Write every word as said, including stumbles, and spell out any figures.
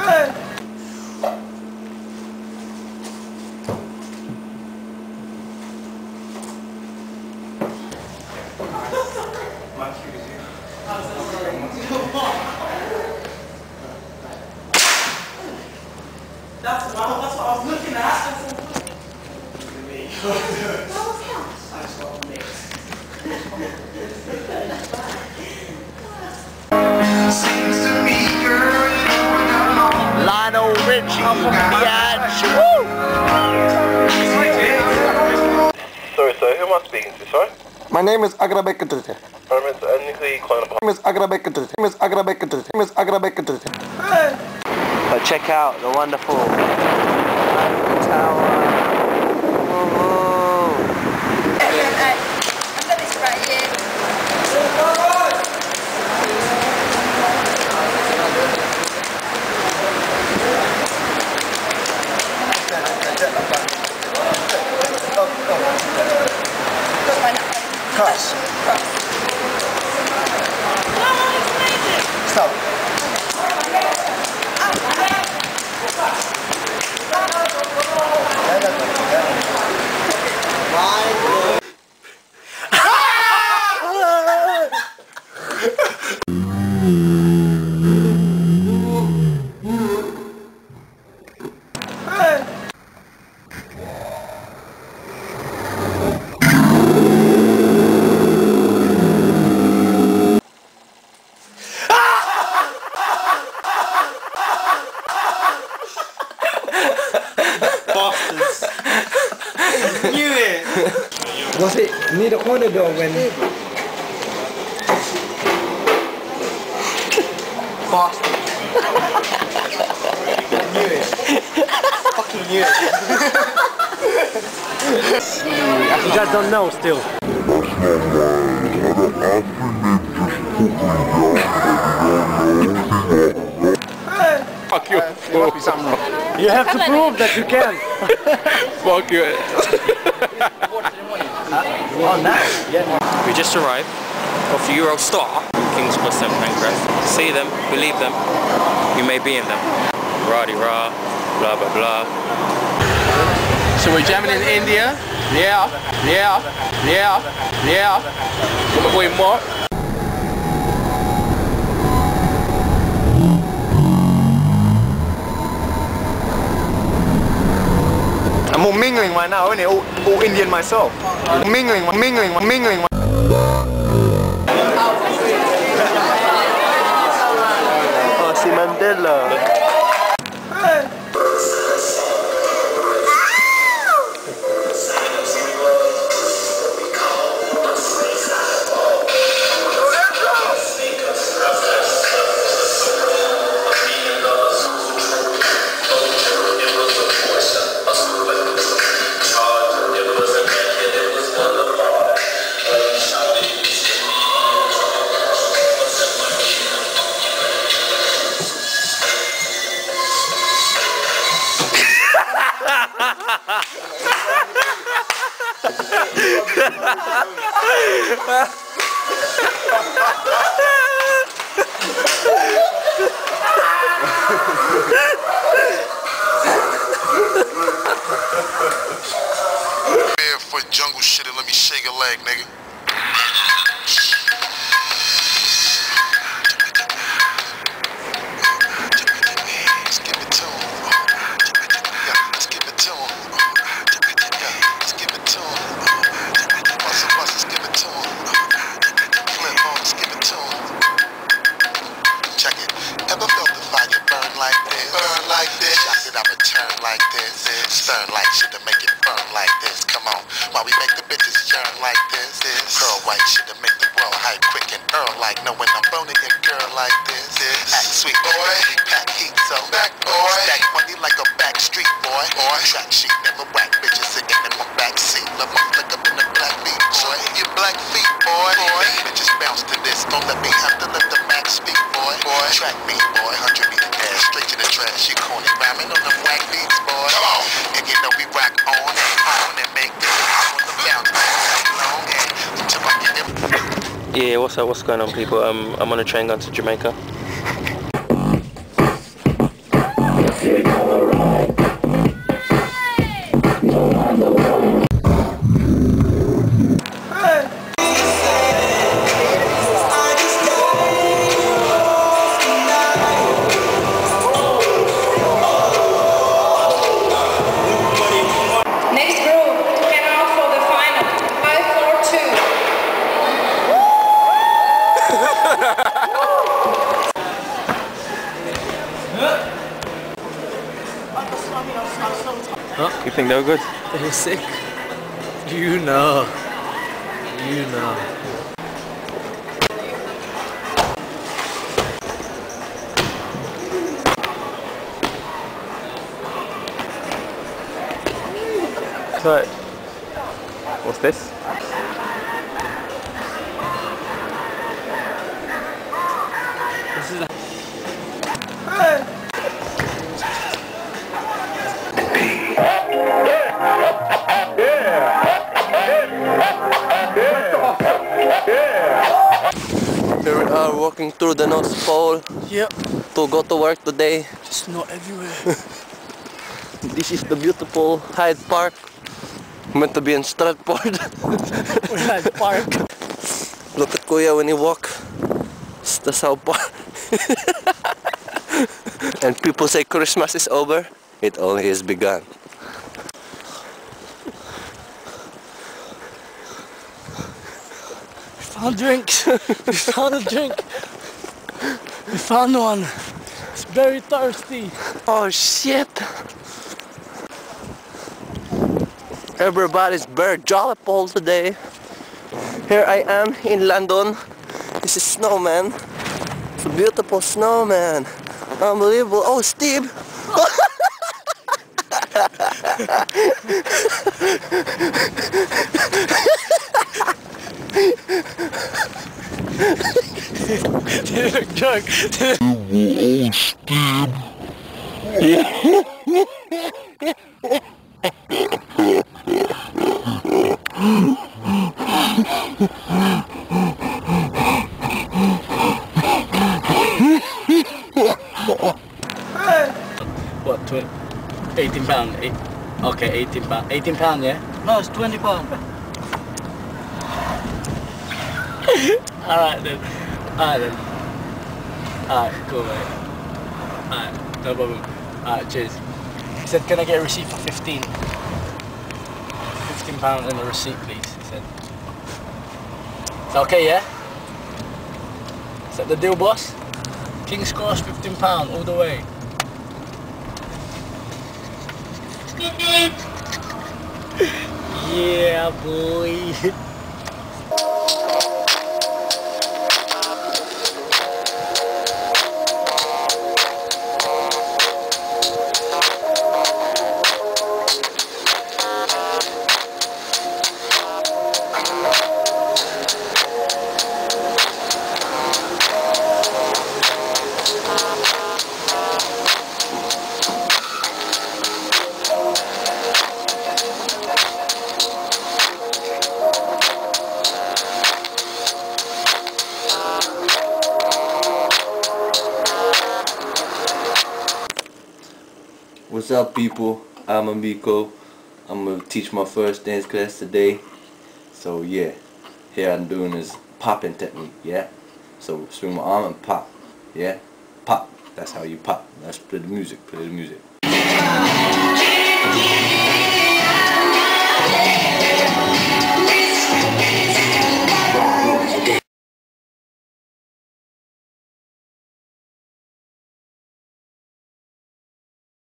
That's what, that's what I was looking at. I just got mixed. Lionel Richie, biatch. Sorry, sir, who am I speaking to, sorry? My name is Agrabekadrite. My name is Nikolai Klein. My name is Agrabekadrite. My name is Agrabekadrite. My name is Agrabekadrite. But check out the wonderful tower. Cross. Stop. Bastards. Knew it. Was it near the corner door when... Bastard. Knew it. Fucking knew it. You guys don't know still. Fuck you. You have to prove that you can. Fuck you. Oh, nice. Yeah. We just arrived off Eurostar, King's Cross and Pancras. See them, believe them, you may be in them. Rah-de-rah, blah blah blah. So we're jamming in India. Yeah, yeah, yeah, yeah. Wait, more. I'm all mingling right now, isn't it? All, all Indian myself. Mingling, mingling, mingling. Oh, I see Mandela. For jungle shit and let me shake a leg, nigga. Let's give it to him. Let's give it to him. Let's give it to him. Bust it, bust it, let's give it to him. Flip on, let's give it to him. Check it. Ever felt the fire burn like this? Burn like this. Shock it, I return like this. Stern like shit to make it burn like this. Come on, while we make the bitches yearn like this. Pearl white shit to make the world hype quick and earl like knowing I'm boning your girl like this. Act sweet boy, pack heat so back boy. Stack money like a back street boy. Boy, track sheet never whack bitches sitting in my back seat. Love my flick up in the black beat boy. Your black feet boy. Boy, bitches bounce to this. Don't let me have to let the max speak boy. Boy, track me boy, hundred meter dash straight to the trash. You corny rhyming on the whack beats boy. Come on, and you know we rock on and on and make this on the bounce long and until I get them. Yeah, what's up? What's going on, people? Um, I'm on a train going to Jamaica. Next group, get out for the final. five four two. You think they were good? They were sick. You know. You know. So, what's this? This is a Here we are walking through the North Pole. Yep. To go to work today. Snow everywhere. This is the beautiful Hyde Park. Meant to be in Stratford. Hyde Park. Look at Kuya when he walk. It's the South Park. And people say Christmas is over. It only has begun. We found drinks. We found a drink. We found one. It's very thirsty. Oh shit! Everybody's very jolliful today. Here I am in London. This is snowman. It's a beautiful snowman. Unbelievable. Oh, Steve! Did a joke. What, twenty? eighteen pound. Eight, okay, eighteen pound. eighteen pound, yeah? No, it's twenty pound. Alright then. Alright then. Alright, cool mate. Alright, no problem. Alright, cheers. He said, can I get a receipt for fifteen? fifteen pound and a receipt please, he said. Is that okay, yeah? Is that the deal, boss? King's Cross, fifteen pound all the way. Yeah, boy. What's up, people? I'm Amiko. I'm gonna teach my first dance class today. So yeah, here I'm doing this popping technique. Yeah. So swing my arm and pop. Yeah. Pop. That's how you pop. Let's play the music. Play the music.